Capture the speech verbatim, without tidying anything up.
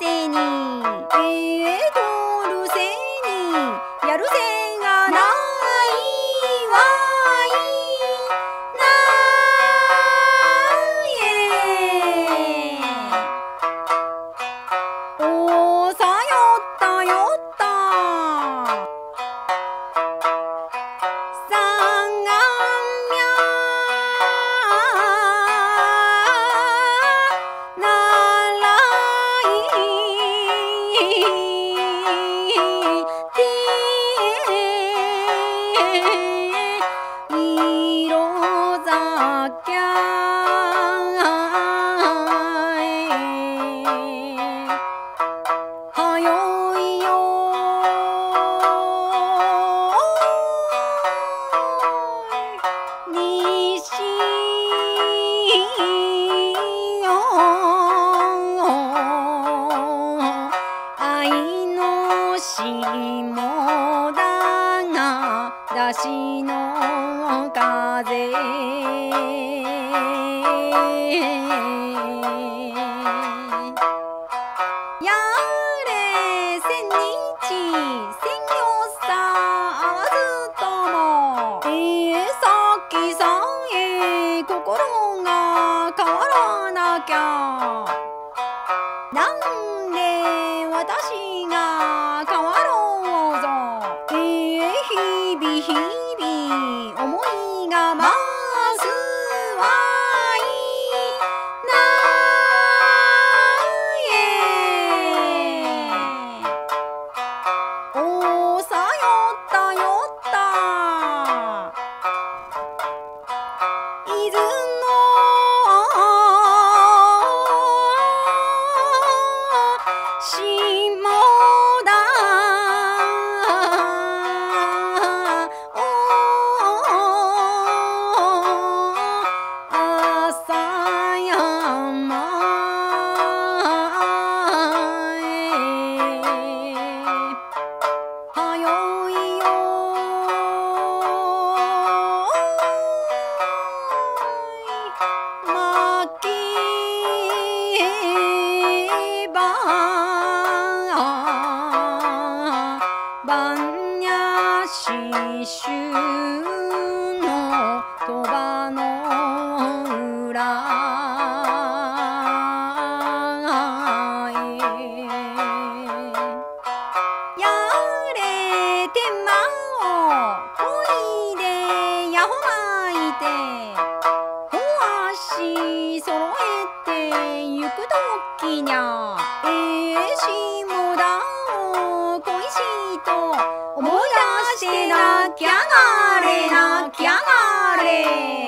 せにえとるせにやるせがないわいないえおさよったよったさんがみゃならい色酒はよいよ西よ愛の霜だがだしの風やれ千日千夜さあわずともええさきさえ心が変わらなきゃなんで私が変わろうぞええ日々日々思いが増すわいおさよったよった伊豆の下だ朝山はよいよまけば番屋刺繍の鳥羽の裏やれ手間をこいでやほまいてほ足そろえてゆくときにゃええ下田を恋しいと思い出して泣きやがれ泣きやがれ